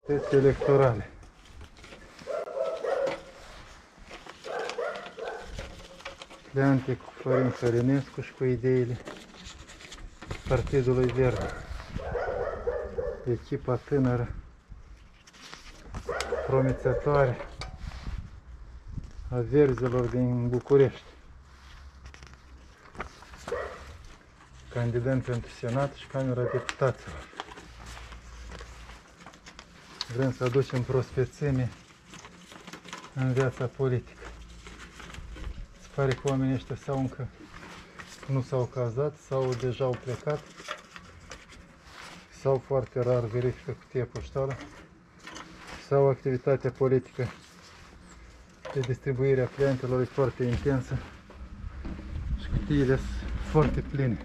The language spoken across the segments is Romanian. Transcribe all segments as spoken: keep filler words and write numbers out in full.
activități electorale. Pleante cu Florin Călinescu și cu ideile Partidului Verde. Echipa tânără, promițătoare a verzilor din București. Candidat pentru Senat și Camera Deputaților. Vrem să aducem prospețime în viața politică. Se pare că oamenii ăștia sau încă nu s-au cazat, sau deja au plecat, sau foarte rar verifică cutia poștală, sau activitatea politică de distribuire a clientelor e foarte intensă și cutiile sunt foarte pline.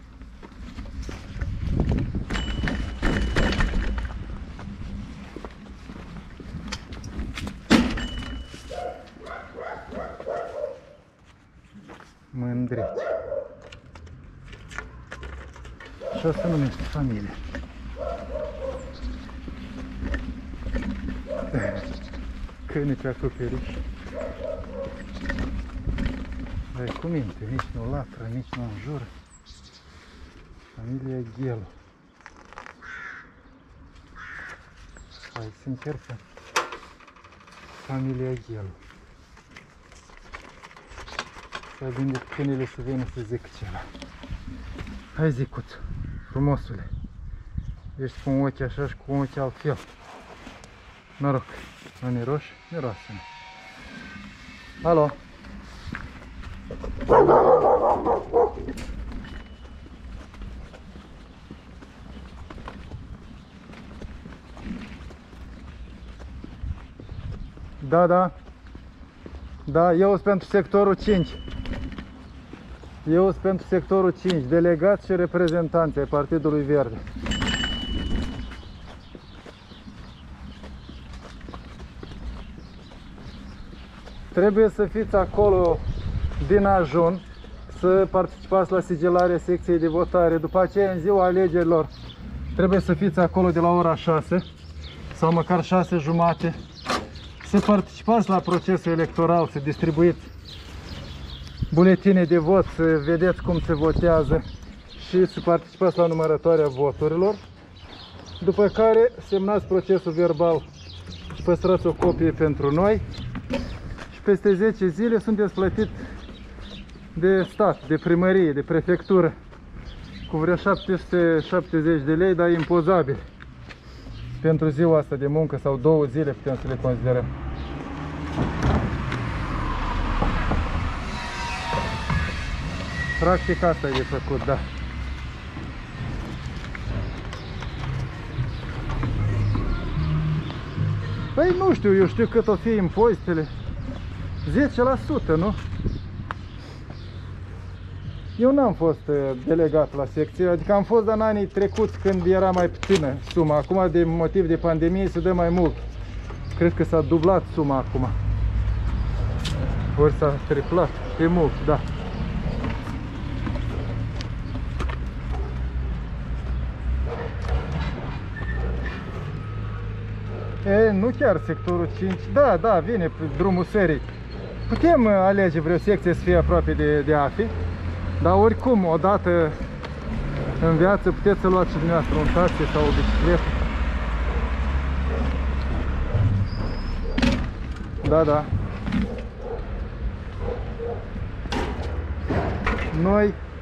Mândreci. Și asta numește familie. Câine pe acoperiș. Dar cu minte, nici nu latră, nici nu înjură. Familia Ghelu. Hai să încercăm. Familia Ghelu. S-a gândit câinele să vină să zic ceva. Hai, Zicuț, frumosule. Ești cu un ochi așa și cu un ochi altfel. Noroc, nu miroși, miroase-mă. Alo? Da, da. Da, eu sunt pentru sectorul cinci. Eu sunt pentru sectorul cinci, delegați și reprezentanți ai Partidului Verde. Trebuie să fiți acolo din ajun, să participați la sigilarea secției de votare. După aceea, în ziua alegerilor, trebuie să fiți acolo de la ora șase sau măcar șase jumate, să participați la procesul electoral, să distribuiți buletine de vot, să vedeți cum se votează și să participați la numărătoarea voturilor. După care semnați procesul verbal și păstrați o copie pentru noi. Și peste zece zile sunteți plătit de stat, de primărie, de prefectură, cu vreo șapte sute șaptezeci de lei, dar impozabil pentru ziua asta de muncă, sau două zile putem să le considerăm. Practic asta e de făcut, da. Păi nu știu, eu știu cât o fi impozitele. zece la sută, nu? Eu n-am fost delegat la secție, adică am fost în anii trecuți când era mai puțină suma. Acum, de motiv de pandemie, se dă mai mult. Cred că s-a dublat suma acum. Ori s-a triplat, e mult, da. E, nu chiar sectorul cinci, da, da, vine pe drumul serii. Putem alege vreo secție să fie aproape de, de A F I, dar oricum, odată în viață, puteți să luați și dumneavoastră un taxi sau o bicicletă. Da, da. Noi